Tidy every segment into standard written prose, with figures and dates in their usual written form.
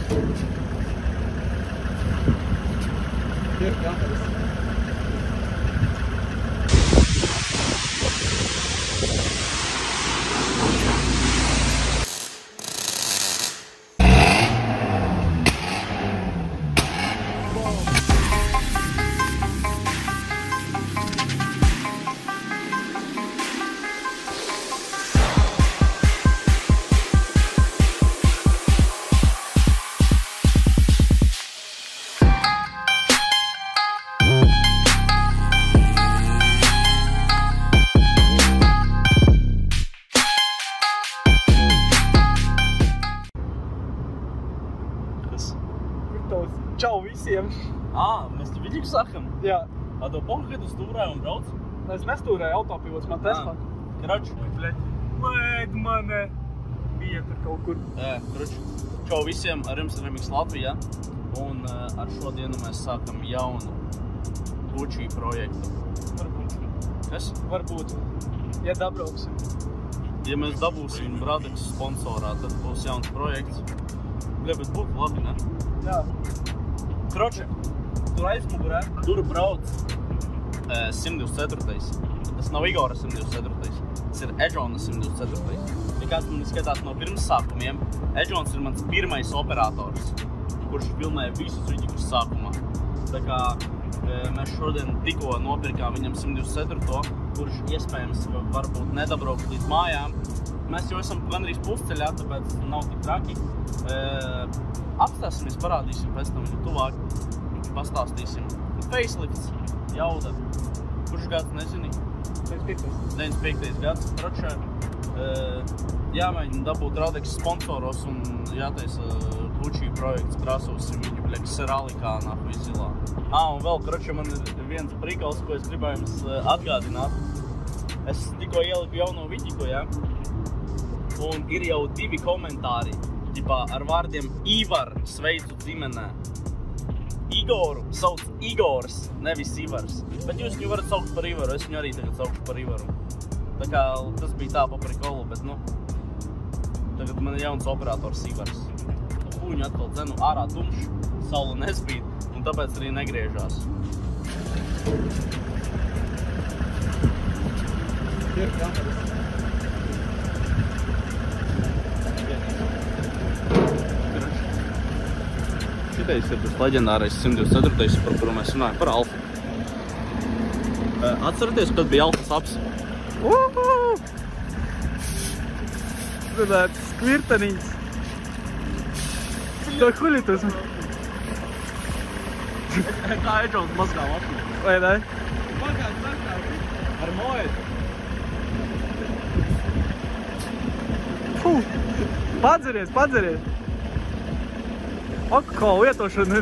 Ir kameras. Čau visiem! Mēs te vidīgu sakam? Jā. Tev pohu, kad tu stūrēji un brauc? Es nestūrēju autopilots, man Tesla. Kraču. Mēd mane! Bija tur kaut kur. Kraču. Čau visiem, ar jums ir Remix Latvija. Un ar šodienu mēs sākam jaunu Gucci projektu. Varbūt. Kas? Varbūt. Ja dabrauksim. Ja mēs dabūsim Radeks sponsorā, tad būs jauns projekts. Bet būtu labi, ne? Jā. Kroče, tur aizmugurē, tur brauc 124. Tas nav Igora 124. Tas ir Edžona 124. Ja kāds man skatās no pirmsākumiem, Edžons ir mans pirmais operators, kurš filmēja visus viņus sākumā. Tā kā mēs šodien tikko nopirkām viņam 124. Kurš iespējams varbūt nedabrauks līdz mājām. Mēs jau esam gandrīz pusceļā, tāpēc nav tik traki. Apstāsimies, parādīsim pēc tam viņu tuvāk, pastāstīsim. Facelifts, jauda. Kurš gads, nezini? 95. gads. Kročē, jāmēģina dabūt Radeks sponsoros un jātaisa Gucci projekts, krāsosim viņu, bļeks, Seralikānā, Vizilā. Un vēl, kročē, man ir viens prikals, ko es gribēju jums atgādināt. Es tikko ieliku jauno vidiku, ja? Un ir jau 2 komentāri. Ar vārdiem Ivar sveicu dzimenē. Igoru sauc Igors, nevis Ivars. Bet jūs viņu varat saukt par Ivaru, es viņu arī tagad saukšu par Ivaru. Tā kā tas bija tā pa prikolu, bet tagad man ir jauns operators Ivars. Puņu atkal dzenu ārā tumšs, saule nespīd, un tāpēc arī negriežās. Ir kameras. Šitais ir tas leģendārais 124. par kuru mēs runājam, par Alfa. Atceraties, kad bija Alfas aps? Redzēt, skvirtenīgs. To huļitus. Tā Edžons mazgā mašīnu. Vai ne? Ar moetu. Padzeries. Alkohola lietošana.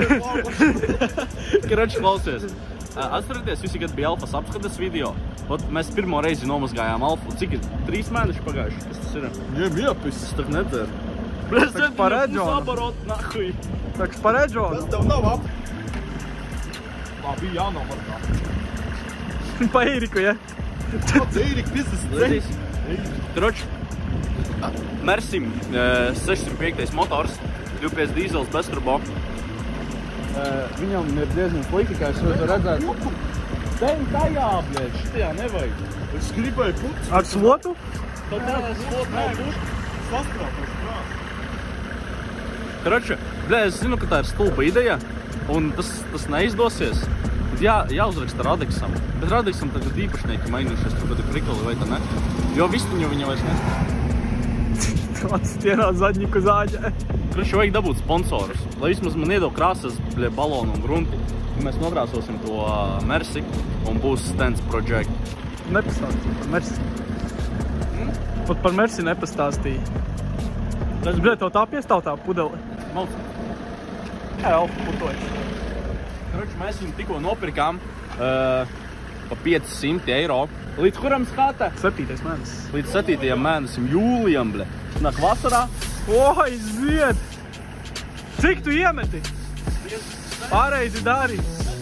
Kraču, klausies. Atcerieties, visi, kad bija Alfas apskates video. Mēs pirmo reizi nomazgājām Alfu. Cik ir? 3 mēneši pagājuši? Kas tas ir? Iepis. Es tak nedzeru. Taks par Edžonu. Sabarot, nahuj. Taks par Edžonu. Tas tev nav ap. Bija jānomarkā. Pa Eiriku, ja? Kāds Eirika, Lēdīs. Kraču. Mersim 605. motors. 2.5 dīzels bez turbo. Viņam ir diezgan sliki, kā es varu redzēt. Tev tajā, bļēd, šitajā nevajag. Es gribēju puts. Ar slotu? Tad tādā slotu nav puts. Sastrāpās krās. Krača, es zinu, ka tā ir stulba ideja, un tas neizdosies. Jāuzraksta Radeksam. Bet Radeksam tagad īpašnieki mainījušies, tur, kad ir prikoli vai tā ne. Jo vistiņu viņa vairs ne. Kāds tienā zadņiku zāģē. Krača, vajag dabūt sponsorus, lai vismaz man iedod krāsas, balonu un grunti. Mēs nokrāsosim to Mersi un būs Stance Project. Nepastāstīja par Mersi. Pat par Mersi nepastāstīja. Tas, tev tā piestautā pudeli? Malc. Jā, Alfa putojas. Krača, mēs viņu tikko nopirkām pa 500 eiro. Līdz kuram skata? 7. mēnesis. Līdz 7. mēnesim, jūlijam, bļe. Nāk vasarā. Oi, zied! Cik tu iemeti? Pareizi dari.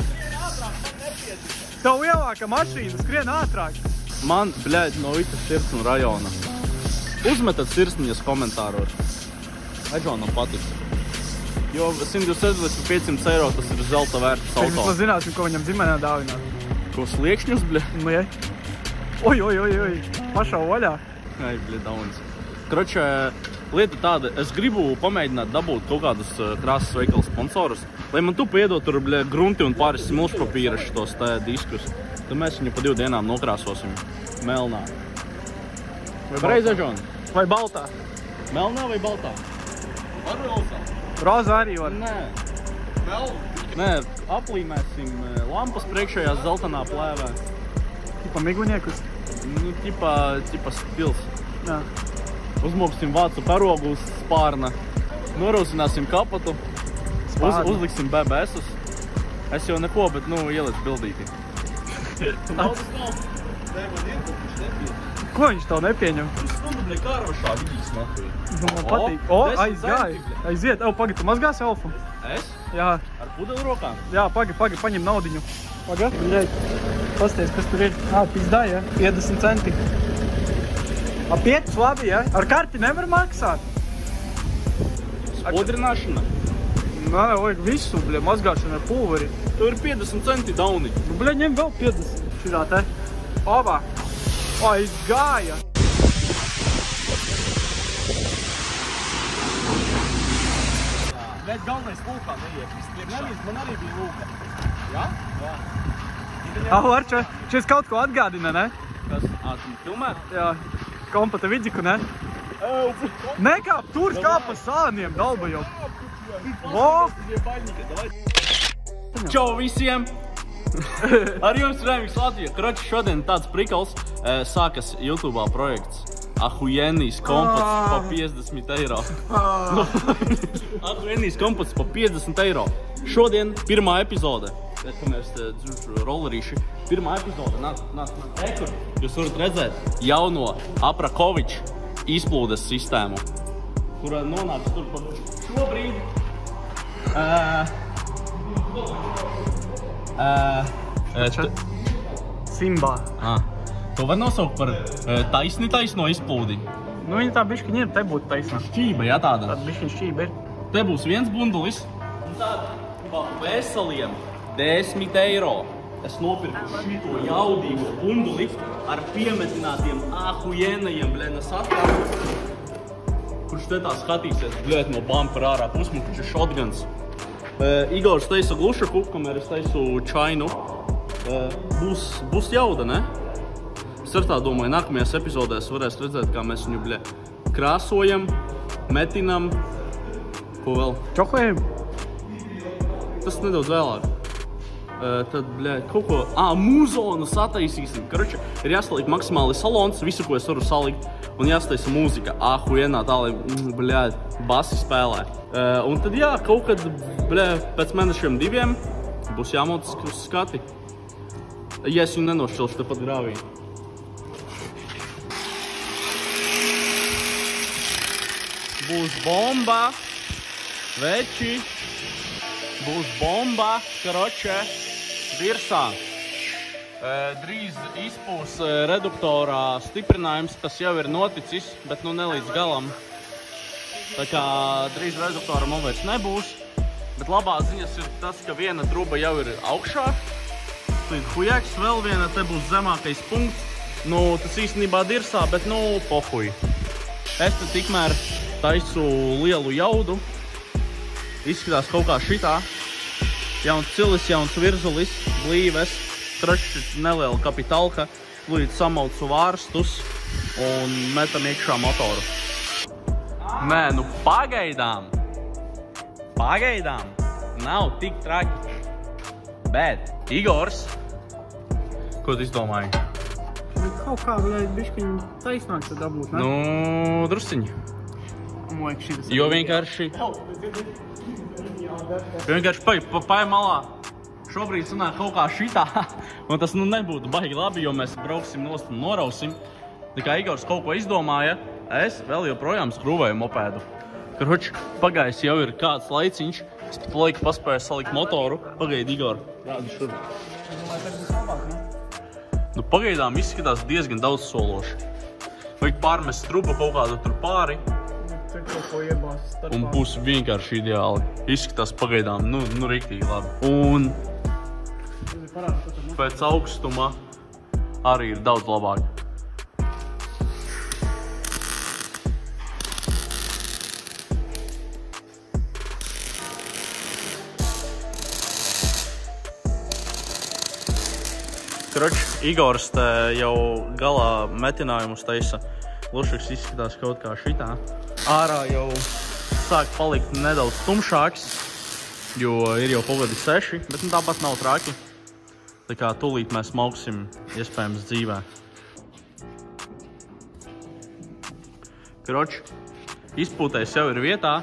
Tev lielāka mašīna, skrien ātrāk. Man, bļēd, no visas Sirsnu rajona. Uzmetat sirsniņas komentāros. Edžonam patiks. Jo 125 eiro tas ir zelta vērts Mēs auto. zināsim, ko viņam ģimenē dāvināt. Ko sliekšņus, bļa? Nu, jai. Oi. Pašā vaļā. Ai, bļa, daudz. Kročē, lieta tāda, es gribu pamēģināt dabūt kaut kādus krāsas veikalu sponsorus, lai man tu piedot tur, bļa, grunti un pāris smilšpapīra šitos te diskus. Tad mēs viņu pa 2 dienām nokrāsosim melnā. Pareizē, Džon? Vai baltā? Melnā vai baltā? Var baltā? Rozā arī var. Nē, aplīmēsim lampas priekšējās zeltanā plēvē. Tipa miguniekus. Nu, ķipa stils. Jā. Uzmoksim vācu perogu uz spārna. Norūsināsim kapatu. Uzliksim BBS-us. Es jau neko, bet, nu, ieliec bildīti. Ko viņš tev nepieņem? Stundu, bļa, kārvašā vidīs nahuj. Nu, man patīk. Aizgāja. Aiziet. Pagad, tu mazgāsi elfu? Es? Jā. Ar pudeli rokām? Jā, pagad, paņem naudiņu. Pagad, pasties, kas tur ir. Pizdā, ja? 50 centi. 5 labi, ja? Ar karti nevar maksāt. Spodrināšana? Nē, vajag visu, bļa, mazgāšana ar pulveri. Tev ir 50 centi dauni. Nu, bļa, ņem vēl 50. Šitā te. Obā. Aizgāja. Bet galvenais lūkā neiet vispriekšā. Man arī bija lūka. Jā? Jā. Arča, šis kaut ko atgādina, ne? Kas? Tu filmē? Jā. Kompata vidziku, ne? Nekāp, tur kā pa sāniem dalba jau. Čau visiem! Ar jums Remix Latvija. Kroči, šodien tāds prikals. Sākas YouTube'ā projekts Ahujenijas kompats pa 50 eiro. Ahujenijas kompats pa 50 eiro. Šodien pirmā epizode. Kamēr es te dzūšu rollerīši. Pirmā epizode. Nāc. Ekur. Jūs varat redzēt jauno Aprakoviču izplūdes sistēmu, kura nonāks tur pa šobrīd. Simbā. To var nosaukt par taisno izplūdi. Nu, viņa tā biškiņa ir, te būtu taisnā. Šķība, jā, tāda. Tāda biškiņa šķība ir. Te būs viens bundulis. Un tāda pa veseliem 10 eiro. Es nopirku šito jaudīgu bunduli ar piemetinātiem ahujenajiem blēna sastrāvus. Kurš te tā skatīsies, blēt no bumper ārā pusmukuši shotguns. Igors taisa glušaku, kamēr es taisu čainu. Būs jauda, ne? Es ar tā domāju, nākamajās epizodēs varēs redzēt, kā mēs viņu, bļē, krāsojam, metinam. Ko vēl? Čoklējam? Tas nedaudz vēlāk. Tad, bļē, kaut ko... Mūzonu sataisīsim. Karoči, ir jāsalikt maksimāli salons, visu, ko es varu salikt. Un jāstaisa mūzika. Ahujenā tā, lai, bļē, basi spēlē. Un tad, jā, kaut kad, bļē, pēc mēnešiem 2 būs jāmotas uz skati. Ja es viņu nenošķilšu tepat grāvī. Būs bomba, veči, būs bomba, karoče, virsā. Drīz izpūs reduktorā stiprinājums, tas jau ir noticis, bet nu nelīdz galam. Tā kā drīz reduktora man vairs nebūs, bet labā ziņas ir tas, ka viena truba jau ir augšā. Tad hujaks, vēl viena, te būs zemākais punkts. Nu, tas īstenībā dirsā, bet nu, pohuj. Es te tikmēr taisu lielu jaudu. Izskatās kaut kā šitā. Jauns cilis, jauns virzulis, blīves, traši neliela kapitalka, līdz samaucu vārstus un metam iekšā motoru. Nē, nu pagaidām. Nav tik traki. Bet Igors, ko tu izdomāji? Kaut kā, biškiņa taisnāk tad dabūt, ne? Nu, drusciņi. Jo vienkārši paja malā. Šobrīd sanāk kaut kā šitā. Un tas nu nebūtu baigi labi, jo mēs brauksim nost un norausim. Tā kā Igors kaut ko izdomāja, es vēl joprojām skrūvēju mopēdu. Karoči, pagājis jau ir kāds laiciņš. Es pat laiku paspēju salikt motoru. Pagaidi, Igor. Rādi šur. Nu, pagaidām izskatās diezgan daudz sološi. Vajag pārmest trubu kaut kādu tur pāri. ko iebāzes starpā. Un būs vienkārši ideāli. Izskatās pagaidām, nu riktīgi labi. Un pēc augstuma arī ir daudz labāk. Kroč, Igors te jau galā metinājumus taisa. Lušaks izskatās kaut kā šitā. Ārā jau sāk palikt nedaudz tumšāks, jo ir jau pagadi 6, bet tāpat nav traki. Tā kā tūlīt mēs mauksim iespējams dzīvē. Kroč, izpūtais jau ir vietā.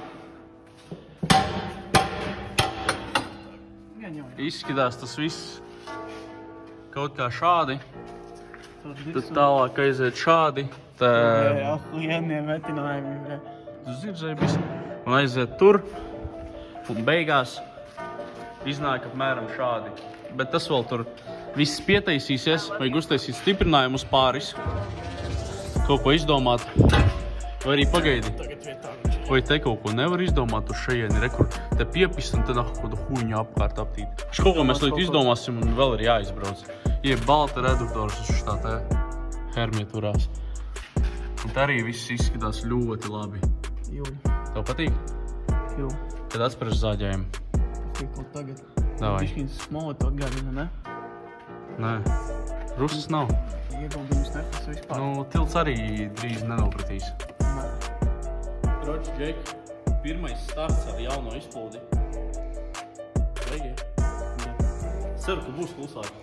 Izskatās tas viss kaut kā šādi. Tad tālāk aiziet šādi. Jā, lieniem metinājumi. Tu zirdzēji visu. Un aiziet tur. Un beigās iznāk apmēram šādi. Bet tas vēl tur viss pietaisīsies. Vajag uztaisīt stiprinājumus pāris. Kaut ko izdomāt. Vai arī pagaidi. Vai te kaut ko nevar izdomāt uz šajieni, rekur te piepist un te kaut kādu huņu apkārt aptīt. Kaut ko mēs līdz izdomāsim un vēl ir jāizbrauc. Ir balta reduktors uz šitā te hermietūrās. Un te arī viss izskatās ļoti labi. Jū. Tev patīk? Jū. Kad atspērs zāģējumu? Patīk kaut tagad. Davai. Bišķiņas smolot atgādina, ne? Nē. Rusas nav. Ieguldījums neprasa vispār. Nu, tilts arī drīz nenopratīs. Nē. Kroč, Džeki, pirmais starts ar jauno izplūdi. Vajag? Jā. Ceru, ka būs klusāk.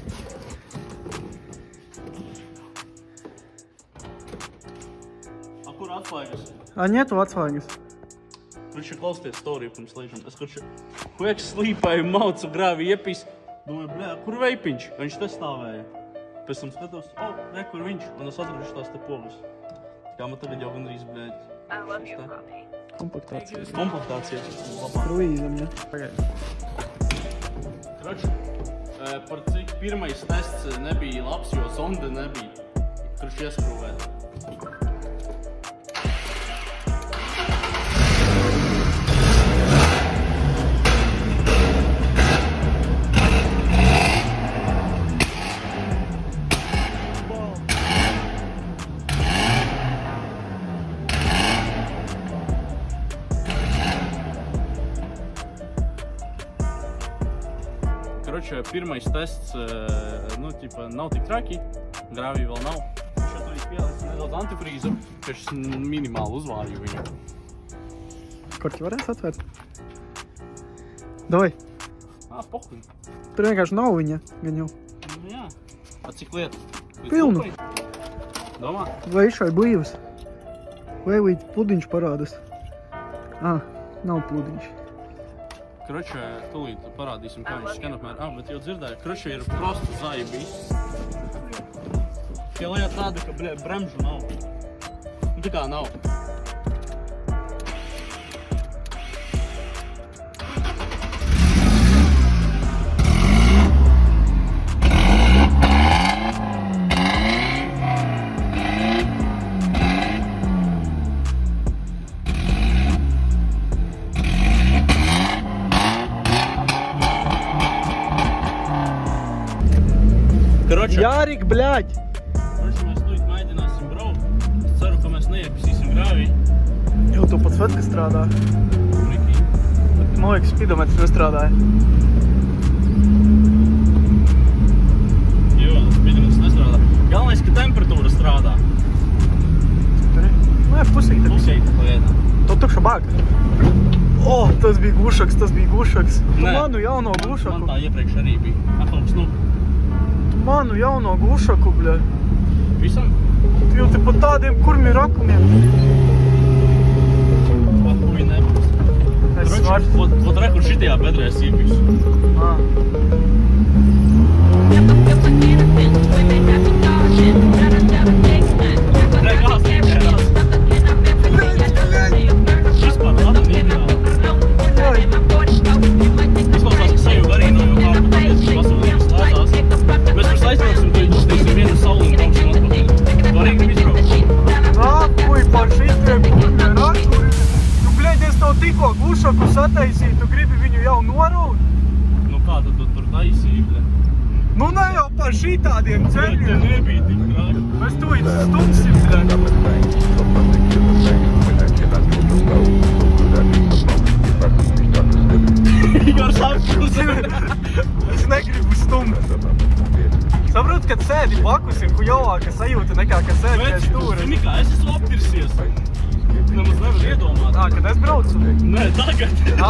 A kur atslēgas? Ņetu atslēgas. Kurš ir klausties storiju pirms līdžam? Es kurš hueks slīpēju, maucu grāvi iepīs. Domāju, bļā, kur veipiņš? Viņš te stāvēja. Pēc tam skatos, re, kur viņš? Un es atraduši tās te pogas. Kā man tagad jau gandrīz, bļēd. Komplektācija. Komplektācija. Kruīzam, ja? Pagaidi. Kroč, par cik pirmais tests nebija labs, jo zonde nebija. Kurš ieskrūvēt. Pirmais tests, nu, ķipa, nav tik traki, grāvī vēl nav. Viņš jau tur pielicis nedaudz antifrīzu, ka es minimāli uzvārju viņu. Korķi varēs atvērt? Davai. Pohuļ. Tur vienkārši nav viņa, gan jau. Nu jā. A cik lieta? Pilnu. Domā? Vai šai blīvas? Vai līdz pludiņš parādas? Nav pludiņš. Kročē, tūlīt parādīsim, kā viņš skan apmēram. Bet jau dzirdēju, kročē ir prosta zaibī. Tie lieta tāda, ka, bremžu nav. Nu, tā kā nav. Jārik, bļaļ! Kroči, mēs tūlīt mēģināsim braukt. Es ceru, ka mēs neiepisīsim grāvī. Jau tu pats svetka strādā. Rikī. Man liekas, spidometrs nestrādāja. Jo, spidometrs nestrādā. Galvenais, ka temperatūra strādā. Nē, pusīte. Pusīte lieta. To tukša bāka. Tas bija glušaks, tas bija glušaks. Tu manu jauno glušaku. Man tā iepriekš arī bija. Atauks, nu. Manu jauno glušaku, bļa. Visam? Tu jau te pat tādiem kurmi rakumiem. Pat huvi nebūs. Es varu. Vot rekur šitajā bedrēs īpis. Vispār lada nīdināt. Izklausās, ka sajūg arī no jau kārtu patiesas pasaulības lētās. Mēs par aizbrauksim, to uzteiksim vienu sauli un brauksim atpakaļ. Varīgi izbraukt. Nākuj par šitiem kurmi rakuri. sataisīt, tu gribi viņu jau norūt? Nu kā tad tu tur taisīji, bļa? Nu ne jau par šitādiem ceļiem. Te nebija tik traki. Mēs tu stumsim, bļa. Igors apkurs. Es negribu stumt. Saprot, kad sēdi blakus ir hujovāka sajūta nekā, ka sēdi pie stūra. Zini kā, es esmu aptirsies. Nemaz nevar iedomāt. Kad es braucu? Nē, tagad.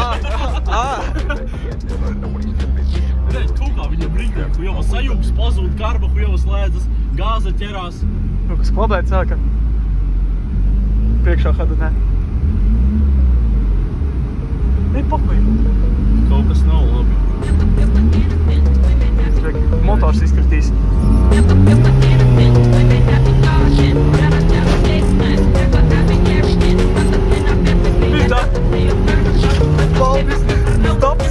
Redz, kaut kā viņa brīdī, hujova sajūgs, pazūd karba, hujova slēdzas, gāze ķerās. Nu, kas klabēt sāka? Priekšā hada, ne. Ei, papai. Kaut kas nav labi. Motors izkritīs. Vidā. Paldies. Stops.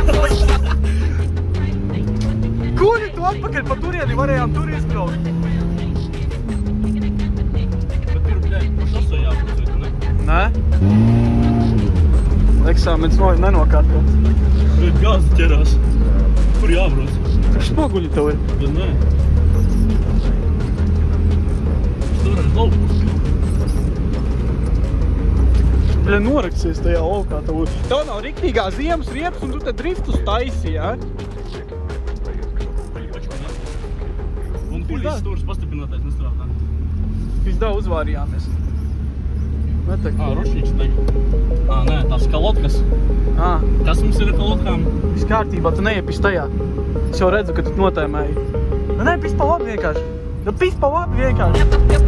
Kuri tu atpakaļ pa turieni varējām tur izbraukt? Bet tur, bļaļ, pa šosei jābrauc, vai tu ne? Nē. Eksāmens nenokārtots. Bet gāze ķerās. Kur jābrauc? Kas noguļi tev ir? Bet nē. Tur ir laukums. Bļa, noraksies tajā laukā tev. Tev nav riktīgā ziemas riepas un tu te driftus taisi, jā? Un puļīs stūrs pastiprinātais nestrādā. Pizdā uzvārījāmies. Netek. Rošīgs tagad. Nē, tās kalotkas. Kas mums ir ar kalotkām? Viss kārtībā, tu neiepis tajā. Es jau redzu, ka tu notēmēji. Nē, pis pa labi vienkārši. Pis pa labi vienkārši.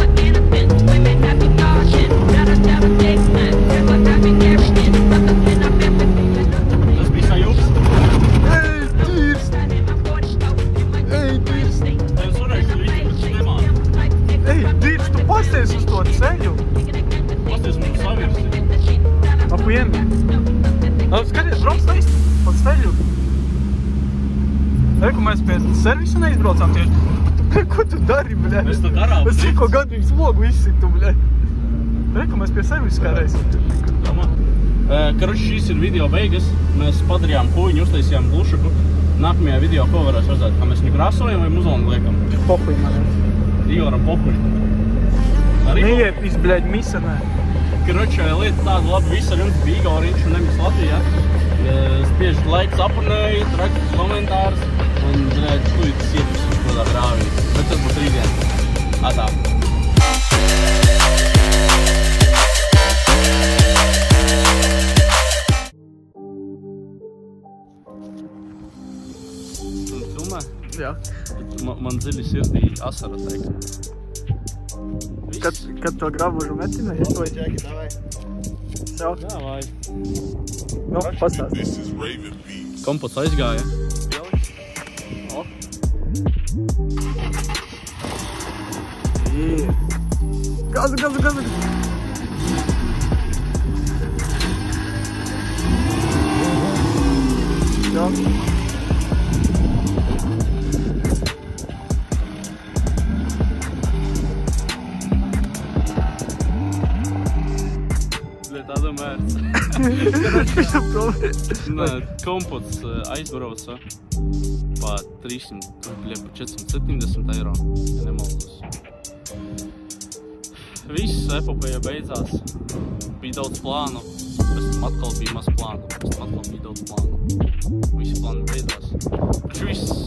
Tas bija sajūgs. Ej, tīrst! Ej, tīrst! Tev surēks līdzi, bet tu nemāri. Ej, tīrst, tu pasties uz to ceļu! Pasties mums savirsi. Ap vienu. Skaties, brauc taisni pa ceļu. Reku, mēs pie servisa neizbraucām tieši. Ko tu dari, bļa? Mēs tā darām. Es tikko gandrīz logu izsitu, bļa. Reku, mēs pie servisa kādreiz. Karuši, šīs ir video beigas. Mēs padarījām huiņu, uztaisījām glušaku. Nākamajā video, ko varēs redzēt? Kā mēs viņu krāsojam vai muzonu liekam? Pohuj man. Igoram pohuj. Neiepis, bļaļ, misanē. Karuši, lieta tāda labi, viss ar jums bija Igoriņš un nevis Latvijā. Spiežat laiks apurnēji, rakstat komentārus un, bļaļ, tuitas iepis uz kodā brāvī. Bet tas būs rītdien. Atā. Filmē? Jā. Man dziļi sirdī asara teikt. Kad to grabužu metina, ja to Čeki, davai. Jau. Jā, vai. Nu, pastāst. This is Raven Beats. Kompots aizgāja. O. Gazu, gazu, gazu! Jā. Tāda mērts. Nē, kompots aizbrauca pa 470 eiro, ja nemaldos. Viss epopeja beidzās. Bija daudz plānu, pēc tam atkal bija maz plānu, pēc tam atkal bija daudz plānu. Visi plāni beidzās. Taču viss